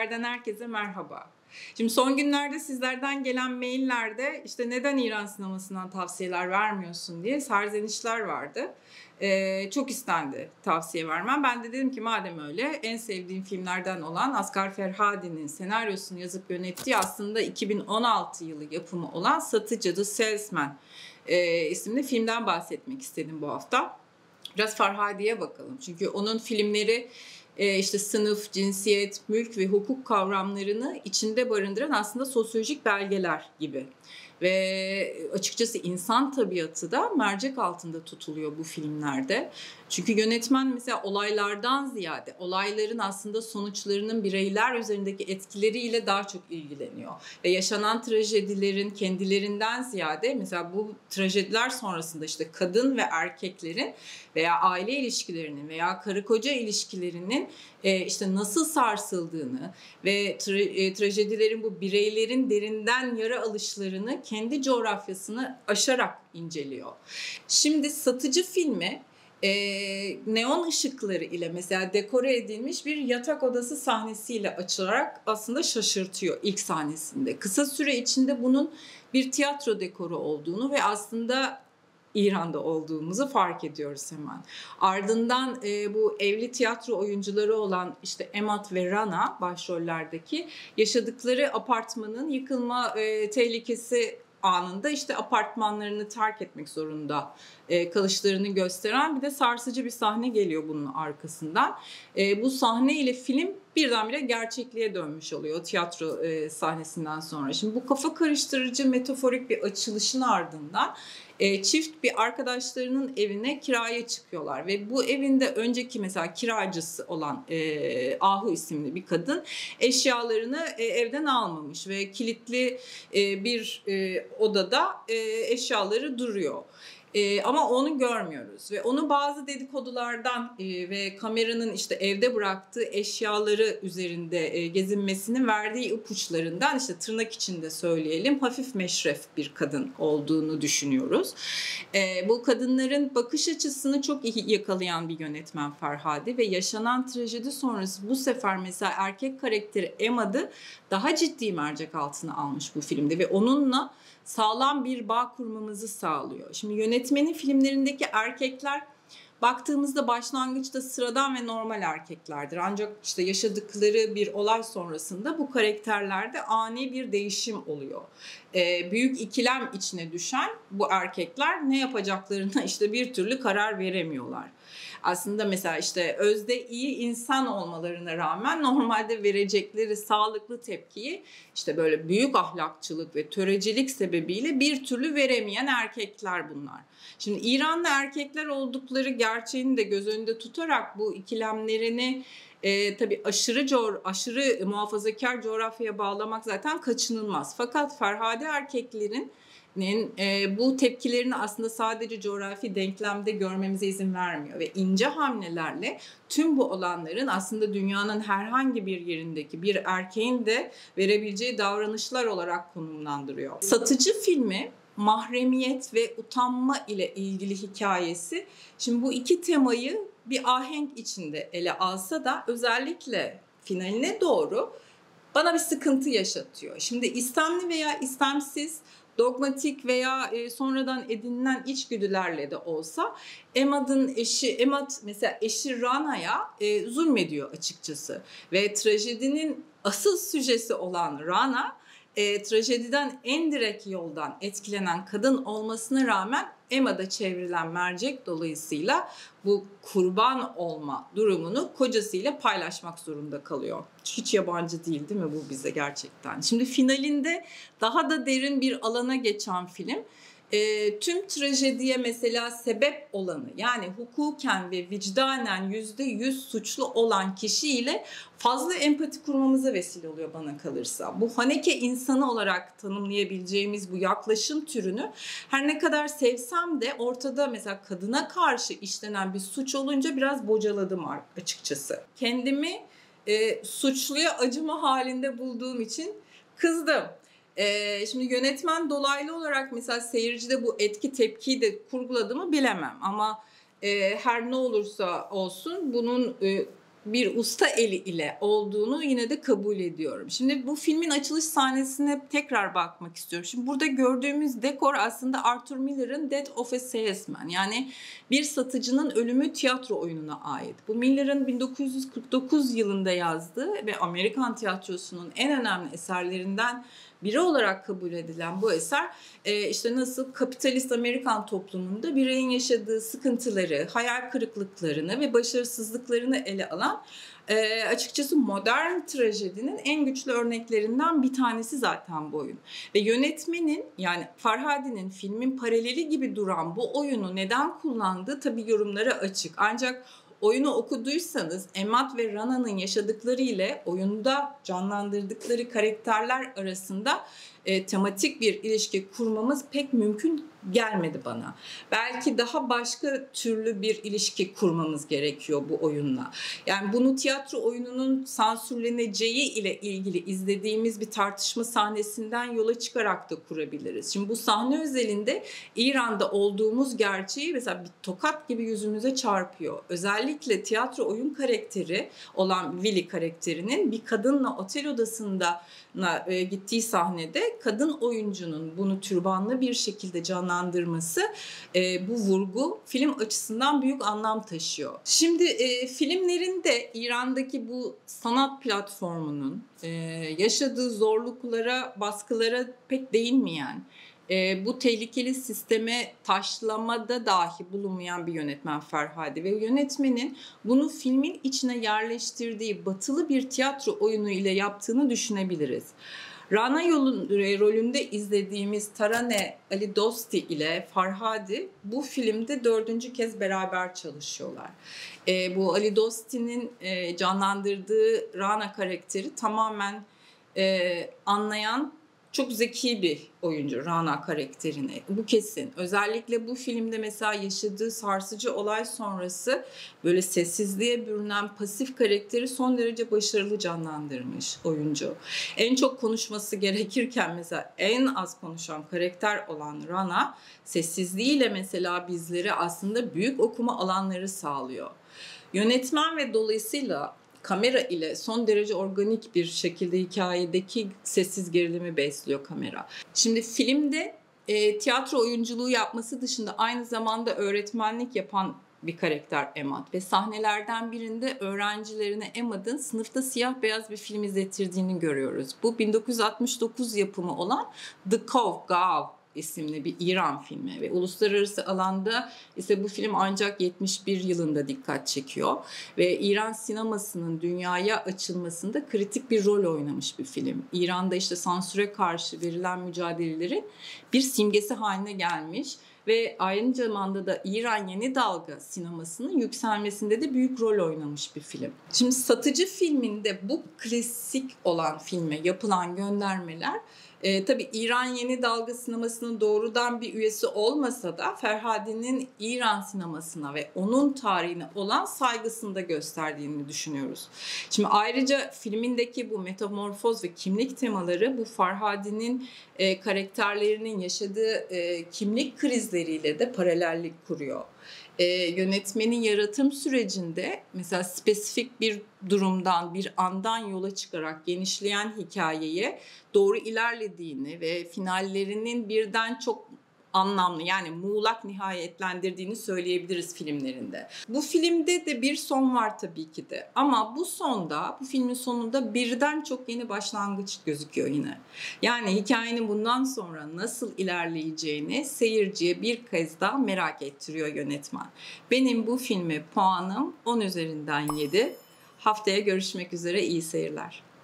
Haberler'den herkese merhaba. Şimdi son günlerde sizlerden gelen maillerde işte neden İran sinemasından tavsiyeler vermiyorsun diye serzenişler vardı. Çok istendi tavsiye vermem. Ben de dedim ki madem öyle en sevdiğim filmlerden olan Asghar Ferhadi'nin senaryosunu yazıp yönettiği aslında 2016 yılı yapımı olan Satıcı The Salesman isimli filmden bahsetmek istedim bu hafta. Biraz Farhadi'ye bakalım. Çünkü onun filmleri işte sınıf, cinsiyet, mülk ve hukuk kavramlarını içinde barındıran aslında sosyolojik belgeler gibi. Ve açıkçası insan tabiatı da mercek altında tutuluyor bu filmlerde. Çünkü yönetmen mesela olaylardan ziyade olayların aslında sonuçlarının bireyler üzerindeki etkileriyle daha çok ilgileniyor. Ve yaşanan trajedilerin kendilerinden ziyade mesela bu trajediler sonrasında işte kadın ve erkeklerin veya aile ilişkilerinin veya karı koca ilişkilerinin işte nasıl sarsıldığını ve trajedilerin bu bireylerin derinden yara alışlarını kendi coğrafyasını aşarak inceliyor. Şimdi Satıcı filmi neon ışıkları ile mesela dekore edilmiş bir yatak odası sahnesiyle açılarak aslında şaşırtıyor ilk sahnesinde. Kısa süre içinde bunun bir tiyatro dekoru olduğunu ve aslında İran'da olduğumuzu fark ediyoruz hemen. Ardından bu evli tiyatro oyuncuları olan işte Emad ve Rana başrollerdeki yaşadıkları apartmanın yıkılma tehlikesi anında işte apartmanlarını terk etmek zorunda kalışlarını gösteren bir de sarsıcı bir sahne geliyor bunun arkasından. Bu sahne ile film birdenbire gerçekliğe dönmüş oluyor tiyatro sahnesinden sonra. Şimdi bu kafa karıştırıcı metaforik bir açılışın ardından çift bir arkadaşlarının evine kiraya çıkıyorlar ve bu evinde önceki mesela kiracısı olan Ahu isimli bir kadın eşyalarını evden almamış ve kilitli bir odada eşyaları duruyor. Ama onu görmüyoruz ve onu bazı dedikodulardan ve kameranın işte evde bıraktığı eşyaları üzerinde gezinmesinin verdiği ipuçlarından işte tırnak içinde söyleyelim hafif meşref bir kadın olduğunu düşünüyoruz. Bu kadınların bakış açısını çok iyi yakalayan bir yönetmen Farhadi ve yaşanan trajedi sonrası bu sefer mesela erkek karakteri Emad'ı daha ciddi mercek altına almış bu filmde ve onunla sağlam bir bağ kurmamızı sağlıyor. Şimdi yönetmenin filmlerindeki erkekler baktığımızda başlangıçta sıradan ve normal erkeklerdir. Ancak işte yaşadıkları bir olay sonrasında bu karakterlerde ani bir değişim oluyor. Büyük ikilem içine düşen bu erkekler ne yapacaklarına işte bir türlü karar veremiyorlar. Aslında mesela işte özde iyi insan olmalarına rağmen normalde verecekleri sağlıklı tepkiyi işte böyle büyük ahlakçılık ve törecilik sebebiyle bir türlü veremeyen erkekler bunlar. Şimdi İranlı erkekler oldukları gerçeğini de göz önünde tutarak bu ikilemlerini tabii aşırı muhafazakar coğrafyaya bağlamak zaten kaçınılmaz. Fakat Ferhadi erkeklerin bu tepkilerini aslında sadece coğrafi denklemde görmemize izin vermiyor ve ince hamlelerle tüm bu olanların aslında dünyanın herhangi bir yerindeki bir erkeğin de verebileceği davranışlar olarak konumlandırıyor. Satıcı filmi mahremiyet ve utanma ile ilgili hikayesi. Şimdi bu iki temayı bir ahenk içinde ele alsa da özellikle finaline doğru bana bir sıkıntı yaşatıyor. Şimdi istemli veya istemsiz, dogmatik veya sonradan edinilen içgüdülerle de olsa Emad mesela eşi Rana'ya zulmediyor açıkçası. Ve trajedinin asıl süjesi olan Rana trajediden en direkt yoldan etkilenen kadın olmasına rağmen Emad'a çevrilen mercek dolayısıyla bu kurban olma durumunu kocasıyla paylaşmak zorunda kalıyor. Hiç yabancı değil mi bu bize gerçekten? Şimdi finalinde daha da derin bir alana geçen film tüm trajediye mesela sebep olanı yani hukuken ve vicdanen %100 suçlu olan kişiyle fazla empati kurmamıza vesile oluyor bana kalırsa. Bu Haneke insanı olarak tanımlayabileceğimiz bu yaklaşım türünü her ne kadar sevsem de ortada mesela kadına karşı işlenen bir suç olunca biraz bocaladım açıkçası. Kendimi suçluya acıma halinde bulduğum için kızdım. Şimdi yönetmen dolaylı olarak mesela seyircide bu etki tepkiyi de kurguladı mı bilemem ama her ne olursa olsun bunun bir usta eli ile olduğunu yine de kabul ediyorum. Şimdi bu filmin açılış sahnesine tekrar bakmak istiyorum. Şimdi burada gördüğümüz dekor aslında Arthur Miller'ın Death of a Salesman, yani bir satıcının ölümü tiyatro oyununa ait. Bu Miller'ın 1949 yılında yazdığı ve Amerikan tiyatrosunun en önemli eserlerinden biri olarak kabul edilen bu eser işte nasıl kapitalist Amerikan toplumunda bireyin yaşadığı sıkıntıları, hayal kırıklıklarını ve başarısızlıklarını ele alan açıkçası modern trajedinin en güçlü örneklerinden bir tanesi zaten bu oyun. Ve yönetmenin, yani Farhadi'nin filmin paraleli gibi duran bu oyunu neden kullandığı tabii yorumlara açık. Ancak oyunu okuduysanız Emad ve Rana'nın yaşadıkları ile oyunda canlandırdıkları karakterler arasında tematik bir ilişki kurmamız pek mümkün gelmedi bana. Belki daha başka türlü bir ilişki kurmamız gerekiyor bu oyunla. Yani bunu tiyatro oyununun sansürleneceği ile ilgili izlediğimiz bir tartışma sahnesinden yola çıkarak da kurabiliriz. Şimdi bu sahne özelinde İran'da olduğumuz gerçeği mesela bir tokat gibi yüzümüze çarpıyor. Özellikle tiyatro oyun karakteri olan Willy karakterinin bir kadınla otel odasında gittiği sahnede kadın oyuncunun bunu türbanlı bir şekilde canlandırması, bu vurgu film açısından büyük anlam taşıyor. Şimdi filmlerinde İran'daki bu sanat platformunun yaşadığı zorluklara, baskılara pek değinmeyen, bu tehlikeli sisteme taşlamada dahi bulunmayan bir yönetmen Farhadi ve yönetmenin bunu filmin içine yerleştirdiği batılı bir tiyatro oyunu ile yaptığını düşünebiliriz. Rana rolünde izlediğimiz Tarane Ali Dosti ile Farhadi bu filmde 4. kez beraber çalışıyorlar. Bu Ali Dosti'nin canlandırdığı Rana karakteri tamamen anlayan, çok zeki bir oyuncu Rana karakterini. Bu kesin. Özellikle bu filmde mesela yaşadığı sarsıcı olay sonrası böyle sessizliğe bürünen pasif karakteri son derece başarılı canlandırmış oyuncu. En çok konuşması gerekirken mesela en az konuşan karakter olan Rana sessizliğiyle mesela bizlere aslında büyük okuma alanları sağlıyor. Yönetmen ve dolayısıyla kamera ile son derece organik bir şekilde hikayedeki sessiz gerilimi besliyor kamera. Şimdi filmde tiyatro oyunculuğu yapması dışında aynı zamanda öğretmenlik yapan bir karakter Emad ve sahnelerden birinde öğrencilerine Emad'ın sınıfta siyah beyaz bir film izlettirdiğini görüyoruz. Bu 1969 yapımı olan The Gav isimli bir İran filmi ve uluslararası alanda ise bu film ancak 71 yılında dikkat çekiyor ve İran sinemasının dünyaya açılmasında kritik bir rol oynamış bir film. İran'da işte sansüre karşı verilen mücadelelerin bir simgesi haline gelmiş ve aynı zamanda da İran yeni dalga sinemasının yükselmesinde de büyük rol oynamış bir film. Şimdi Satıcı filminde bu klasik olan filme yapılan göndermeler tabii İran yeni dalga sinemasının doğrudan bir üyesi olmasa da Ferhadi'nin İran sinemasına ve onun tarihine olan saygısını da gösterdiğini düşünüyoruz. Şimdi ayrıca filmindeki bu metamorfoz ve kimlik temaları bu Farhadi'nin karakterlerinin yaşadığı kimlik krizleriyle de paralellik kuruyor. Yönetmenin yaratım sürecinde mesela spesifik bir durumdan, bir andan yola çıkarak genişleyen hikayeye doğru ilerlediğini ve finallerinin birden çok anlamlı, yani muğlak nihayetlendirdiğini söyleyebiliriz filmlerinde. Bu filmde de bir son var tabii ki de, ama bu filmin sonunda birden çok yeni başlangıç gözüküyor yine. Yani hikayenin bundan sonra nasıl ilerleyeceğini seyirciye bir kez daha merak ettiriyor yönetmen. Benim bu filme puanım 10 üzerinden 7. Haftaya görüşmek üzere, iyi seyirler.